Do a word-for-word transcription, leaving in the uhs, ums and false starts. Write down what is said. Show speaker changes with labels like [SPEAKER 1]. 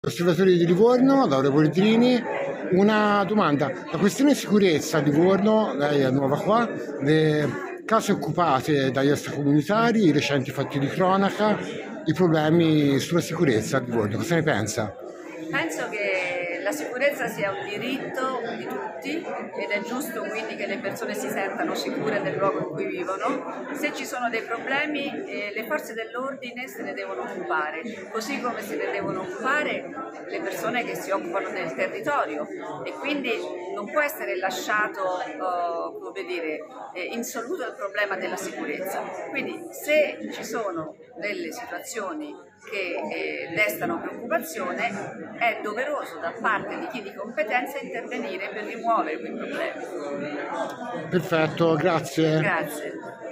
[SPEAKER 1] Osservatorio di Livorno, Laura Boldrini. Una domanda: la questione sicurezza a Livorno, lei è nuova qua, le case occupate dagli extracomunitari, i recenti fatti di cronaca, i problemi sulla sicurezza a Livorno, cosa ne pensa?
[SPEAKER 2] Penso che la sicurezza sia un diritto di tutti ed è giusto quindi che le persone si sentano sicure del luogo in cui vivono. Se ci sono dei problemi, eh, le forze dell'ordine se ne devono occupare, così come se ne devono occupare le persone che si occupano del territorio, e quindi non può essere lasciato uh, come dire, eh, insoluto il problema della sicurezza. Quindi se ci sono delle situazioni che eh, destano preoccupazione, è doveroso da parte di chi di competenza intervenire per rimuovere quei problemi.
[SPEAKER 1] Perfetto, grazie.
[SPEAKER 2] Grazie.